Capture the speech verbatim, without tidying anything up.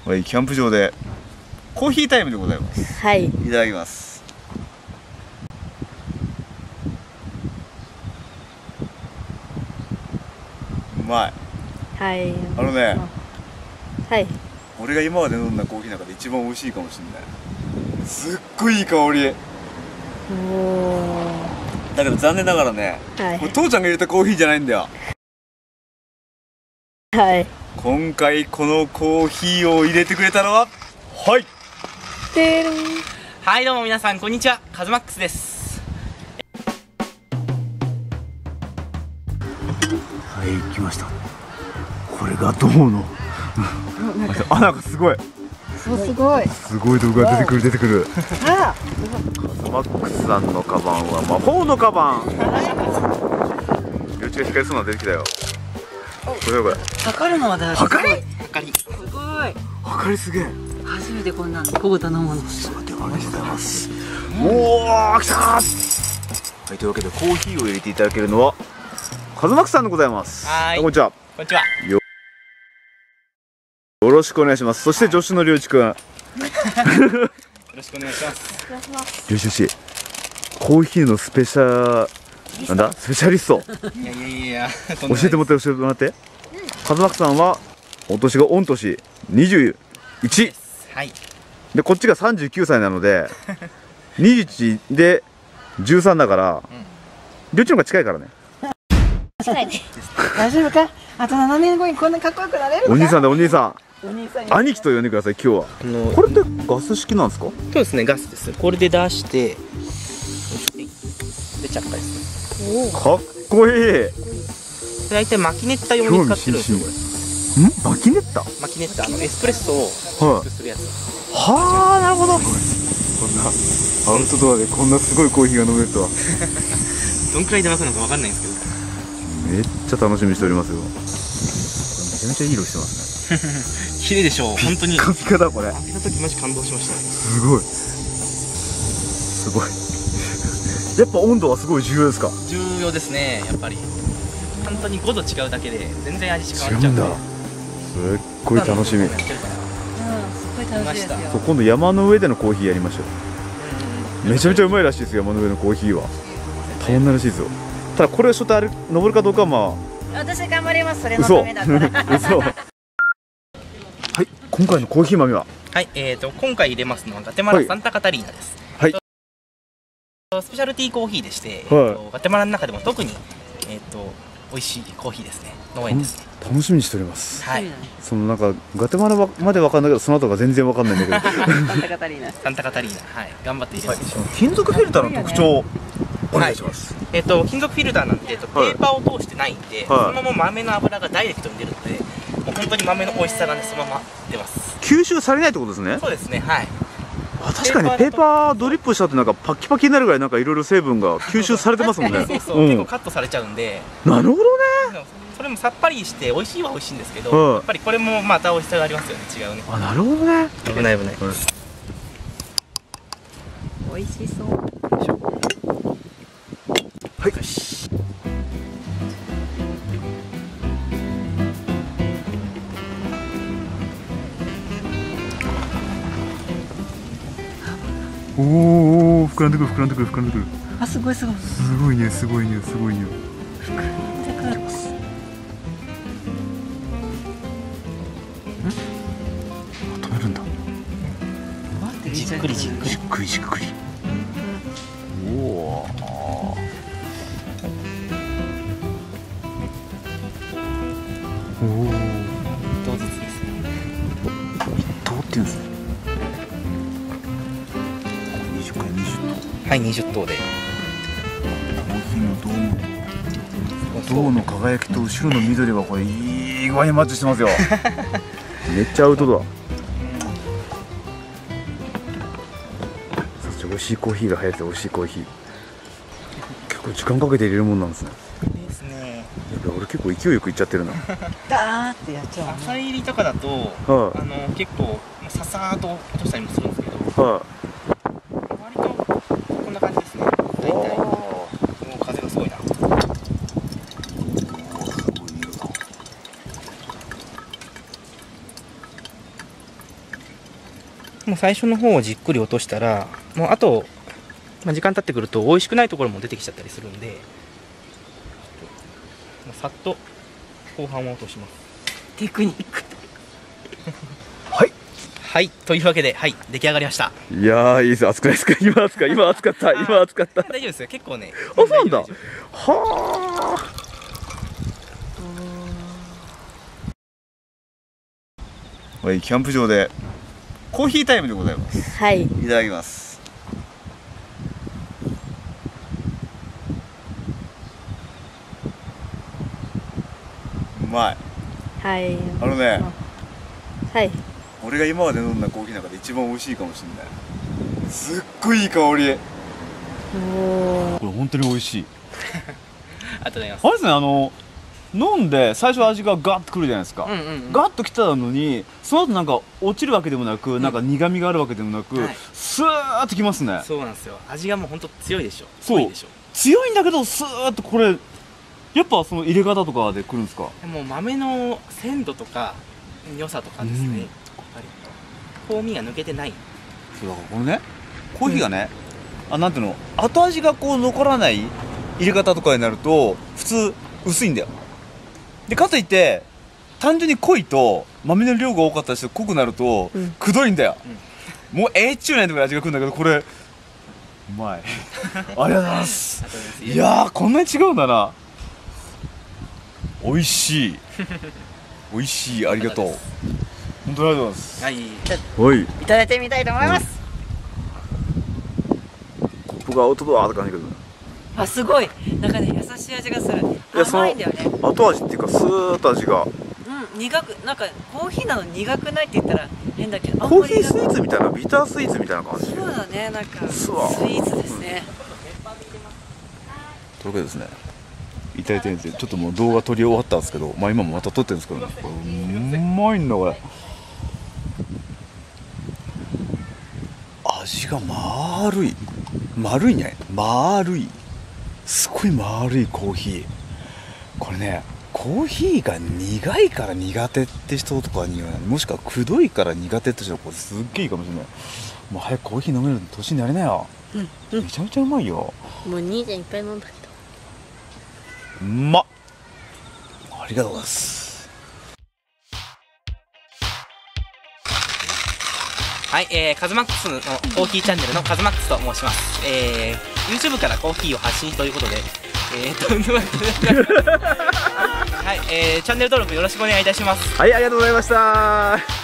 はい、キャンプ場でコーヒータイムでございます。 はい。 いただきます。うまい。 はい。 あのね、 はい。 俺が今まで飲んだコーヒーの中で一番美味しいかもしれない。すっごいいい香り。 おお。 だけど残念ながらね、 はい、 これ父ちゃんが入れたコーヒーじゃないんだよ。 はい。 今回このコーヒーを入れてくれたのは、はい。 てるん。 はい、どうも皆さんこんにちは、カズマックスです。 はい、来ました。これが銅の穴がすごい。 そう、すごい。 すごい道具が出てくる出てくる。 あ、 カズマックスさんのカバンは魔法のカバン。両手が光りそうなの出てきたよ。これこれ。 測るのはだ。 測り？ 測り。すごい。 測りすげえ。 初めてこんな小型のもの。 ちょっと待って、ありがとうございます。おお、来たー。はい、というわけでコーヒーを入れていただけるのはカズマックスさんでございます。 はい。 こんにちは。 こんにちは。 よよろしくお願いします。そして助手のりょういちくん。よろしくお願いします。 りょういち氏、コーヒーのスペシャなんだスペシャリスト。 いやいやいや、 教えてもらって教えてもらって。カズマックスさんはお年が御年にじゅういち。 はい。 でこっちがさんじゅうきゅうさいなのでにじゅういちでじゅうさんだから、りょういちの方が近いからね。 近いね。大丈夫か？あとななねんごにこんなかっこよくなれるのか？ お兄さんだお兄さん。 お兄さん。 兄貴と呼んでください今日は。 あのこれってガス式なんですか？ そうですね、ガスです。これで出して、で着火ですね。 かっこいい。 大体マキネッタ用に使ってるんですよこれ。 ん？マキネッタ？ マキネッタ、あのエスプレッソをはい。 するやつ。 はあ、なるほど。こんなアウトドアでこんなすごいコーヒーが飲めるとは。 どんくらい出ますのかわかんないんですけど。 めっちゃ楽しみにしておりますよ。これめちゃめちゃいい色してますね。 綺麗でしょう。本当に。 ピカピカだこれ。 開けた時マジ感動しましたね。 すごい。すごい。やっぱ温度はすごい重要ですか？ 重要ですね、やっぱり。本当にごど違うだけで全然味変わっちゃうんで。 違うんだ。すっごい楽しみ。 うん、すごい楽しいですよ。 そう、今度山の上でのコーヒーやりましょう。めちゃめちゃうまいらしいですよ、山の上のコーヒーは。たまんないらしいですよ。ただこれをちょっとあれ登るかどうかはまあ。 私頑張ります。それのためだったら。 嘘。はい、今回のコーヒー豆は。 はい、えーと今回入れますのはガテマラサンタカタリーナです。 はい。 スペシャルティーコーヒーでして、 はい、 えーとガテマラの中でも特にえっ、ー、と美味しいコーヒーですね。農園ですね。 楽しみにしております。 はい。 そのなんかガテマラまでわかんないけど、その後が全然わかんないんだけど。 サンタカタリーナ。 サンタカタリーナ、はい、頑張って入れます。 はい、金属フィルターの特徴。お願いします。 はい、えっ、ー、と金属フィルターなんて、えー、とペーパーを通してないんで、はい、そのまま豆の油がダイレクトに出るので、もう本当に豆の美味しさがねそのまま出ます。 吸収されないってことですね。 そうですね、はい。 あ、確かにペーパードリップしたってなんかパキパキになるぐらいなんかいろいろ成分が吸収されてますもんね。 そうそう、うん、結構カットされちゃうんで。 なるほどね。 それもさっぱりして美味しいは美味しいんですけど、うん、やっぱりこれもまた美味しさがありますよね。違うね。 あ、なるほどね。 危ない危ない。うん、 美味しそう。 はい。よし。おお、膨らんでくる膨らんでくる膨らんでくる。 あ、すごいすごい。 すごいね、すごいね、すごいね。 膨らんでくる。 止めるんだ。 じっくりじっくりじっくりじっくり。おお。おお。 一頭ずつですね。 一頭って言うんですね。二十回二十頭。 はい、二十頭で。 コーヒーの銅の銅の輝きと後ろの緑はこれいい具合にマッチしてますよ。めっちゃアウトドア。そして美味しいコーヒーが入って美味しいコーヒー。結構時間かけて入れるもんなんですね。 ですね。 やっぱ俺結構勢いよくいっちゃってるな。 ダーってやっちゃう、ね。 浅入りとかだと、はい、あの結構ささーっと落としたりもするんですけど、はい、割とこんな感じですね。大体もう風がすごいな。 もう最初の方をじっくり落としたら、もうあと、まあ、時間経ってくると美味しくないところも出てきちゃったりするんで、もうさっと後半を落とします。 テクニック。 はいはい、というわけで、はい、出来上がりました。 いやーいいです熱くないですか今熱か今熱かった今熱かった大丈夫ですよ、結構ね。 あそうなんだ大丈夫はあはいキャンプ場でコーヒータイムでございます。 はい。 いただきます。うまい。 はい。 あのね、 はい。 俺が今まで飲んだコーヒーの中で一番美味しいかもしれない。すっごいいい香り。 おこれ本当に美味しい。 ありがとうございます。 あれですね、あの飲んで最初味がガッとくるじゃないですか。 うんうんうん、 ガッときたのに、その後なんか落ちるわけでもなく、なんか苦味があるわけでもなく、 はい、 スーッときますね。 そうなんですよ。味がもう本当強いでしょ。 そう濃いでしょ。 強いんだけどスーッとこれやっぱその入れ方とかでくるんですか。 でも豆の鮮度とか良さとかですね、 うんやっぱり香味が抜けてない。 そうだからこのねコーヒーがね、うん、あなんていうの後味がこう残らない入れ方とかになると普通薄いんだよ。でかといって単純に濃いと豆の量が多かったりして濃くなると、うん、くどいんだよ、うん、もうええっちゅうねんとか味がくるんだけどこれうまいありがとうございますいやーこんなに違うんだな。美味しい美味しいありがとう本当にありがとうございます。 はい、 はいいただいてみたいと思います。 コップがアウトドアって感じだけどあ、すごいなんかね優しい味がする。甘いんだよね。 後味っていうかスーッと味が、 うん、苦くなんかコーヒーなのに苦くないって言ったら変だけど、 コーヒースイーツみたいなビタースイーツみたいな感じ。 そうだね、なんかスイスワーツですね、 というわけでですねいただいてるんですよ。ちょっともう動画撮り終わったんですけど、まあ今もまた撮ってるんですけど、ね、これうまいんだこれ。味が丸い丸いね丸いすごい丸いコーヒー。これねコーヒーが苦いから苦手って人とかにはもしくはくどいから苦手って人はこれすっげえいいかもしれない。もう早くコーヒー飲める年になれなよ、うんうん、めちゃめちゃうまいよ。 もうにてんいっぱい飲んだけどうまっありがとうございます。 はい、えー、カズマックスのコーヒーチャンネルのカズマックスと申します。えー、YouTube からコーヒーを発信ということで、えー、とんでもないはい、えー、チャンネル登録よろしくお願いいたします。 はい、ありがとうございました。